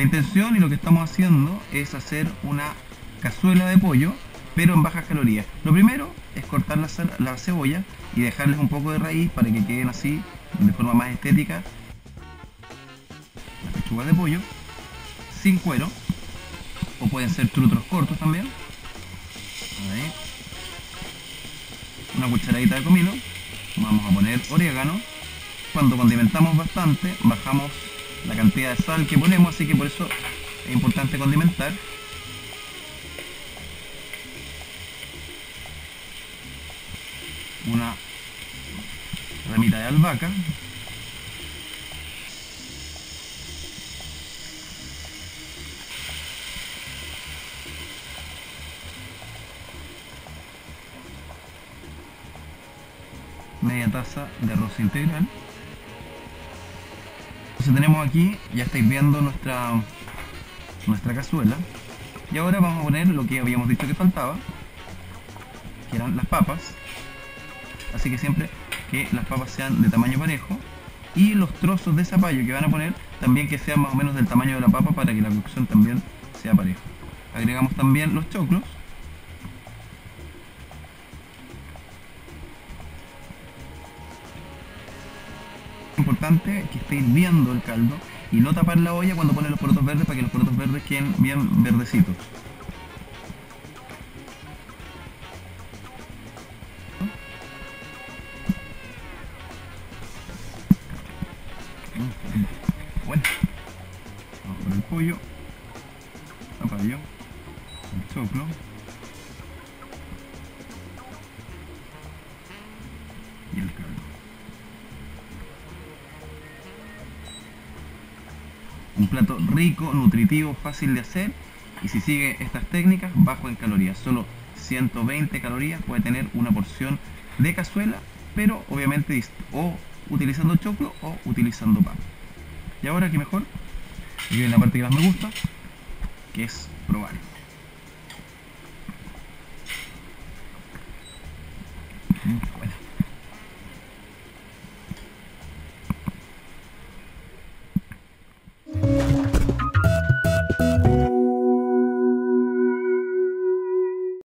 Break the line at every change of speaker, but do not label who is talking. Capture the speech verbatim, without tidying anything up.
intención y lo que estamos haciendo es hacer una cazuela de pollo, pero en bajas calorías. Lo primero es cortar la, la cebolla y dejarles un poco de raíz para que queden así de forma más estética las pechugas de pollo sin cuero, o pueden ser trutros cortos también. Ahí. Una cucharadita de comino, vamos a poner orégano. Cuando condimentamos bastante bajamos la cantidad de sal que ponemos, así que por eso es importante condimentar. Una ramita de albahaca, media taza de arroz integral. Entonces tenemos aquí, ya estáis viendo nuestra nuestra cazuela, y ahora vamos a poner lo que habíamos dicho que faltaba, que eran las papas. Así que siempre que las papas sean de tamaño parejo, y los trozos de zapallo que van a poner también que sean más o menos del tamaño de la papa para que la cocción también sea pareja. Agregamos también los choclos. Importante que esté hirviendo el caldo y no tapar la olla cuando ponen los porotos verdes, para que los porotos verdes queden bien verdecitos. Bueno, vamos con el pollo, zapallo, el choclo, y el caldo. Un plato rico, nutritivo, fácil de hacer, y si sigue estas técnicas, bajo en calorías. Solo ciento veinte calorías puede tener una porción de cazuela, pero obviamente o utilizando choclo o utilizando pan. Y ahora, ¿qué mejor? Y viene la parte que más me gusta, que es probar.